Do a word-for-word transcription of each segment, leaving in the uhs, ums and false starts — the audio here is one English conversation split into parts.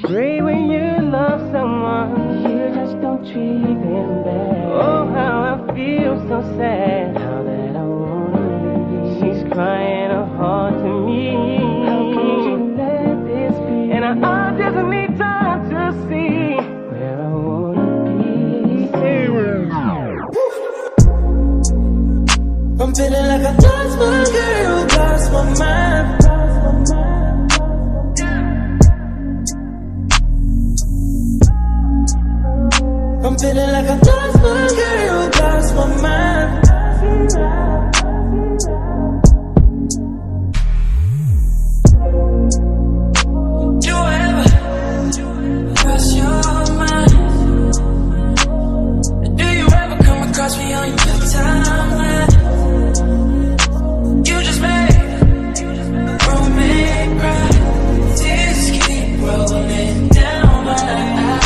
Great when you love someone, you just don't treat them bad. Oh, how I feel so sad now that I wanna leave. She's crying her heart to me. How could you let this be? And I, I just need time to see where I wanna be. I'm feeling like I lost my girl, lost my mind. I'm feeling like I lost my girl, lost my mind. Do I ever cross your mind? Do you ever come across me on your timeline? You just made a roommate cry. Tears keep rolling down my eyes.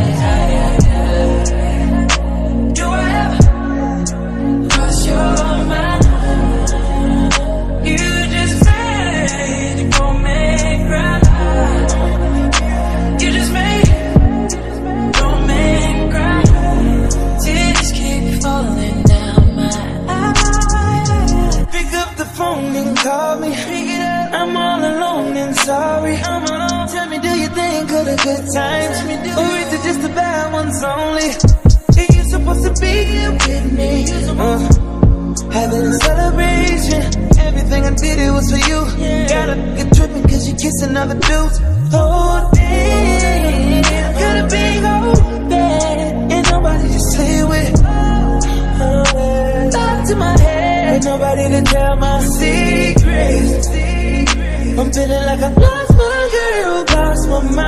Call me, I'm all alone and sorry. I'm alone. Tell me, do you think of the good times? Or is it just the bad ones only? Are you supposed to be here with me? Uh, having a celebration. Everything I did, it was for you. Gotta get tripping cause you kissing other dudes. Oh damn, got a big old bed, and nobody to stay with. Uh, Thought to my head, ain't nobody to tell my secrets. I'm feeling like I lost my girl, lost my mind.